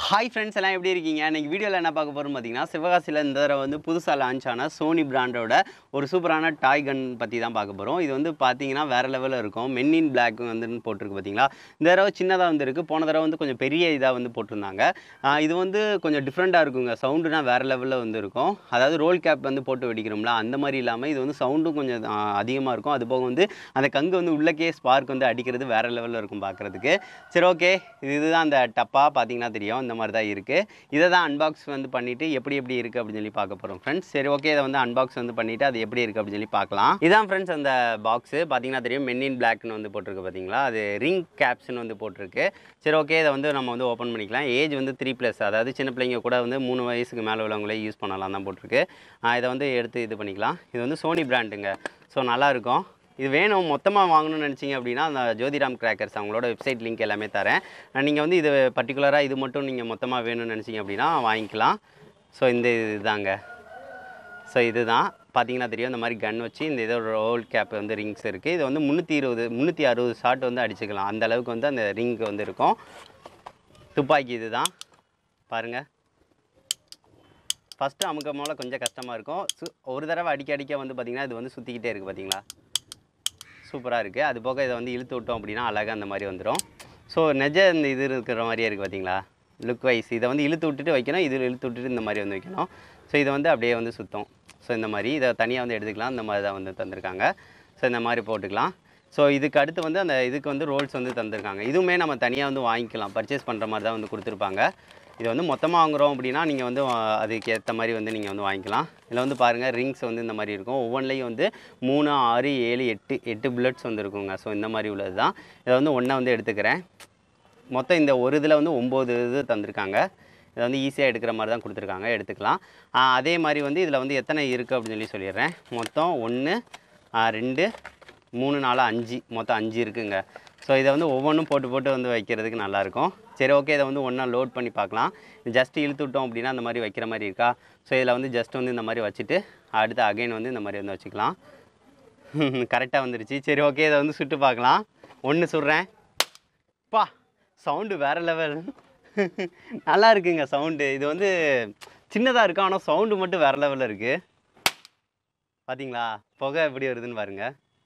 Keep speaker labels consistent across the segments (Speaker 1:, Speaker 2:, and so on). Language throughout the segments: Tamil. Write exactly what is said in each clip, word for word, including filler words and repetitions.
Speaker 1: Hi friends, எல்லாம் எப்படி இருக்கீங்க? இன்னைக்கு வீடியோல என்ன பார்க்க போறோம் பாத்தீங்கன்னா சிவகாசில இந்த தடவை வந்து புதுசா லான்ச் ஆன Sony பிராண்டோட ஒரு சூப்பரான டாய் கன் பத்தி தான் பார்க்க போறோம். இது வந்து பாத்தீங்கன்னா வேற லெவல்ல இருக்கும். Men in Black வந்து போட்டுருக்கு பாத்தீங்களா? இந்த தடவை சின்னதா வந்திருக்கு. போன தடவை வந்து கொஞ்சம் பெரிய இதா வந்து போட்டுருந்தாங்க. இது வந்து கொஞ்சம் டிஃபரண்டா இருக்குங்க. சவுண்ட்னா வேற லெவல்ல வந்து இருக்கும். அதாவது ரோல் கேப் வந்து போட்டு வெடிக்கிறோம்ல அந்த மாதிரி இல்லாம இது வந்து சவுண்டும் கொஞ்சம் அதிகமா இருக்கும். அது போக வந்து அந்த கங்கு வந்து உள்ளக்கே ஸ்பார்க் வந்து அடிக்கிறது வேற லெவல்ல இருக்கும் பார்க்கிறதுக்கு. சரி ஓகே. இதுதான் அந்த டப்பா பாத்தீங்கன்னா தெரியும். இந்த மாதிரி தான் இருக்கு. இத தான் அன்பாக்ஸ் வந்து பண்ணிட்டு எப்படி எப்படி இருக்கு அப்படி சொல்லி பார்க்க போறோம் फ्रेंड्स. சரி ஓகே இத வந்து அன்பாக்ஸ் வந்து பண்ணிட்டு அது எப்படி இருக்கு அப்படி சொல்லி பார்க்கலாம். இதான் फ्रेंड्स அந்த பாக்ஸ் பாத்தீங்கன்னா தெரியும். Men in Black னு வந்து போட்டுருக்கு பாத்தீங்களா? அது ரிங் கேப்ஸ் னு வந்து போட்டுருக்கு. சரி ஓகே இத வந்து நம்ம வந்து ஓபன் பண்ணிக்கலாம். ஏஜ் வந்து three plus அதாவது சின்ன பிள்ளைங்க கூட வந்து மூணு வயசுக்கு மேல உள்ளவங்களே யூஸ் பண்ணலாம் தான் போட்டுருக்கு. இத வந்து எடுத்து இது பண்ணிக்கலாம். இது வந்து Sony பிராண்டுங்க. சோ நல்லா இருக்கும். இது வேணும் மொத்தமா வாங்கணும்னு நினைச்சீங்க அப்படினா அந்த ஜோதிராம் கிராக்கர்ஸ் அவங்களோட வெப்சைட் லிங்க் எல்லாமே தரேன். நீங்க வந்து இது பர்టిక్యులரா இது மட்டும் நீங்க மொத்தமா வேணும்னு நினைச்சீங்க அப்படினா வாங்கிக்கலாம். சோ இந்த இதுதாங்க. சோ இதுதான் பாத்தீங்கன்னா தெரியும் இந்த மாதிரி கன் வச்சு இந்த இதோட ரோல் கேப் வந்து ரிங்ஸ் இருக்கு. இது வந்து முந்நூற்று இருபது முந்நூற்று அறுபது ஷாட் வந்து அடிச்சுக்கலாம். அந்த அளவுக்கு வந்து அந்த ரிங் வந்து இருக்கும். துப்பாக்கி இதுதான். பாருங்க. ஃபர்ஸ்ட் அமுக்க போல கொஞ்சம் கஷ்டமா இருக்கும். ஒரு தடவை அடிக்க அடிக்க வந்து பாத்தீங்கன்னா இது வந்து சுத்திக்கிட்டே இருக்கு பாத்தீங்களா? சூப்பரா இருக்கு. அது போக இத வந்து இழுத்து விட்டோம் அப்படினா அழகா அந்த மாதிரி வந்துரும். சோ நெஜ இந்த இது இருக்கிற மாதிரியே இருக்கு பாத்தீங்களா? லுக் வைஸ் இத வந்து இழுத்து விட்டுட்டு வைக்கணும். இது இழுத்து விட்டுட்டு இந்த மாதிரி வந்து வைக்கணும். சோ இது வந்து அப்படியே வந்து சுத்தும். சோ இந்த மாதிரி இத தனியா வந்து எடுத்துக்கலாம். இந்த மாதிரி தான் வந்து தந்திருக்காங்க. சோ இந்த மாதிரி போட்டுக்கலாம். சோ இதுக்கு அடுத்து வந்து அந்த இதுக்கு வந்து ரோல்ஸ் வந்து தந்திருக்காங்க. இதுவுமே நம்ம தனியா வந்து வாங்கிக்கலாம். பர்ச்சேஸ் பண்ற மாதிரி தான் வந்து கொடுத்திருப்பாங்க. இது வந்து மொத்தமா வாங்குறோம் அப்படினா நீங்க வந்து அதுக்கு ஏத்த மாதிரி வந்து நீங்க வந்து வாங்கிக்கலாம். இதுல வந்து பாருங்க ரிங்ஸ் வந்து இந்த மாதிரி இருக்கும். ஒவ்வொன்லயும் வந்து மூணு ஆறு ஏழு எட்டு எட்டு புல்லட்ஸ் வந்து இருக்குங்க. சோ இந்த மாதிரி உள்ளது தான். இத வந்து ஒண்ணா வந்து எடுத்துக்கிறேன். மொத்தம் இந்த ஒரு இதுல வந்து ஒன்பது இது தந்திருக்காங்க. இத வந்து ஈஸியா எடுக்கிற மாதிரி தான் கொடுத்திருக்காங்க. எடுத்துக்கலாம். அதே மாதிரி வந்து இதுல வந்து எத்தனை இருக்கு அப்படி சொல்லி சொல்லிறேன். மொத்தம் ஒன்று ரெண்டு மூணு நாலு அஞ்சு மொத்தம் அஞ்சு இருக்குங்க. சோ இத வந்து ஒவ்வொன்றும் போட்டு போட்டு வந்து வைக்கிறதுக்கு நல்லா இருக்கும். சரி ஓகே இத வந்து ஒண்ணா லோட் பண்ணி பார்க்கலாம். ஜஸ்ட் இழுத்து விட்டோம் அப்படினா அந்த மாதிரி வைக்கிற மாதிரி இருக்கா? சோ இதல வந்து ஜஸ்ட் வந்து இந்த மாதிரி வச்சிட்டு அடுத்து அகைன் வந்து இந்த மாதிரி வந்து வச்சுக்கலாம். கரெக்ட்டா வந்துருச்சு. சரி ஓகே இத வந்து சுட்டு பார்க்கலாம். ஒன்று சுடுறேன். பா சவுண்ட் வேற லெவல். நல்லா இருக்குங்க சவுண்ட். இது வந்து சின்னதா இருக்கு ஆனா சவுண்ட் மட்டும் வேற லெவல்ல இருக்கு. பாத்தீங்களா? புகை எப்படி வருதுன்னு பாருங்க.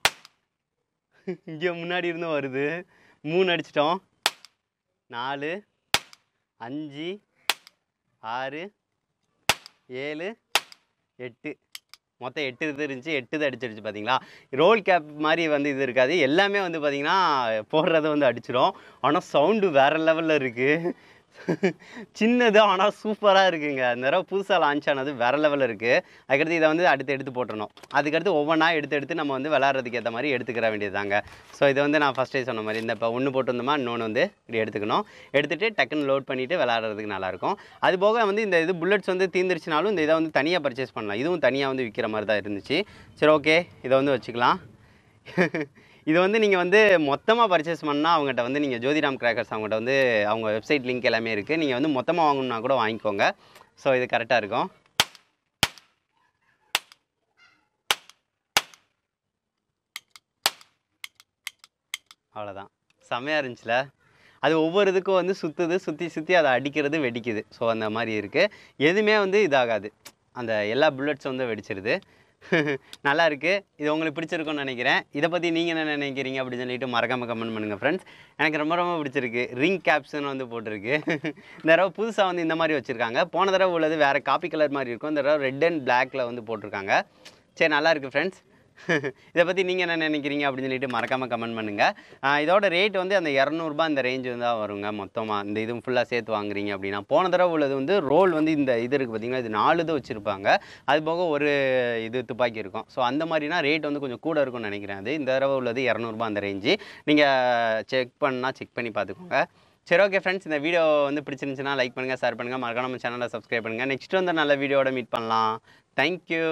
Speaker 1: இங்க முன்னாடி இருந்து வருது. மூணு அடிச்சிட்டோம். நாலு அஞ்சு ஆறு ஏழு எட்டு மொத்தம் எட்டு இது இருந்துச்சு. எட்டு இது அடிச்சிருச்சு பாத்தீங்களா? ரோல் கேப் மாதிரி வந்து இது இருக்காது. எல்லாமே வந்து பாத்தீங்கன்னா போடுறத வந்து அடிச்சிரும். ஆனா சவுண்ட் வேற லெவல்ல இருக்கு. சின்னது ஆனா சூப்பரா இருக்குங்க. இந்த தடவை புதுசா லான்ச் ஆனது வேற லெவல்ல இருக்கு. அதுக்கடுத்து இத வந்து அடுத்து எடுத்து போட்டுறணும். அதுக்கு அடுத்து ஒவ்வொண்ணா எடுத்து எடுத்து நம்ம வந்து விளையாடுறதுக்கு ஏத்த மாதிரி எடுத்துக்கிற வேண்டியதுதாங்க. சோ இது வந்து நான் ஃபர்ஸ்டே சொன்ன மாதிரி இந்த இப்ப ஒன்று போட்டுருந்தோமா இன்னொன்னு வந்து இப்படி எடுத்துக்கணும். எடுத்துட்டு டக்குன்னு லோட் பண்ணிட்டு விளையாடுறதுக்கு நல்லா இருக்கும். அது போக வந்து இந்த இது புல்லட்ஸ் வந்து தீந்துருச்சுனாலும் இந்த இத வந்து தனியா பர்ச்சேஸ் பண்ணலாம். இதுவும் தனியா வந்து விக்கிற மாதிரி தான் இருந்துச்சு. சரி ஓகே இத வந்து வச்சுக்கலாம். இது வந்து நீங்க வந்து மொத்தமா பர்ச்சேஸ் பண்ணா அவங்கட்ட வந்து நீங்க ஜோதிராம் கிராக்கர்ஸ் அவங்கட்ட வந்து அவங்க வெப்சைட் லிங்க் எல்லாமே இருக்கு. நீங்க வந்து மொத்தமா வாங்கணும்னா கூட வாங்கிக்கோங்க. சோ இது கரெக்ட்டா இருக்கும். அவ்வளவுதான். செமையா இருந்துச்சுல. அது ஒவ்வொரு இதுக்கும் வந்து சுத்துது சுத்தி சுத்தி அத அடிக்கிறது வெடிக்குது. சோ அந்த மாதிரி இருக்கு. எதுமே வந்து இதாகாது. அந்த எல்லா புல்லட்ஸ் வந்து வெடிச்சிருது. நல்லா இருக்கு. இது உங்களுக்கு பிடிச்சிருக்கும்னு நினைக்கிறேன். இத பத்தி நீங்க என்ன நினைக்கிறீங்க அப்படி சொல்லிட்டு மறக்காம கமெண்ட் பண்ணுங்க फ्रेंड्स. எனக்கு ரொம்ப ரொம்ப பிடிச்சிருக்கு. ரிங் கேப்ஸ்னு வந்து போட்டுருக்கு. இந்த தடவை புதுசா வந்து இந்த மாதிரி வச்சிருக்காங்க. போன தடவை உள்ளது வேற காப்பி கலர் மாதிரி இருக்கும். இந்த தடவை ரெட் அண்ட் பிளாக்ல வந்து போட்டுருக்காங்க. சரி நல்லா இருக்கு फ्रेंड्स. இத பத்தி நீங்க என்ன நினைக்கிறீங்க அப்படி சொல்லிட்டு மறக்காம கமெண்ட் பண்ணுங்க. இதோட ரேட் வந்து அந்த இருநூறு ரூபாய் இந்த ரேஞ்ச் வந்து தான் வருங்க மொத்தமா. இந்த இது ஃபுல்லா சேர்த்து வாங்குறீங்க அப்படினா. போன தடவை உள்ளது வந்து ரோல் வந்து இந்த இது இருக்கு பாத்தீங்களா? இது நாலு இது வச்சிருப்பாங்க. அது போக ஒரு இது துப்பாக்கி இருக்கும். சோ அந்த மாதிரினா ரேட் வந்து கொஞ்சம் கூட இருக்கும்னு நினைக்கிறேன் அது. இந்த தடவை உள்ளது இருநூறு ரூபாய் அந்த ரேஞ்ச். நீங்க செக் பண்ணா செக் பண்ணி பாத்துக்கோங்க. சரி ஓகே फ्रेंड्स இந்த வீடியோ வந்து பிடிச்சிருந்துச்சுனா லைக் பண்ணுங்க, ஷேர் பண்ணுங்க, மறக்காம நம்ம சேனலை சப்ஸ்கிரைப் பண்ணுங்க. நெக்ஸ்ட் வந்து நல்ல வீடியோவோட மீட் பண்ணலாம். Thank you.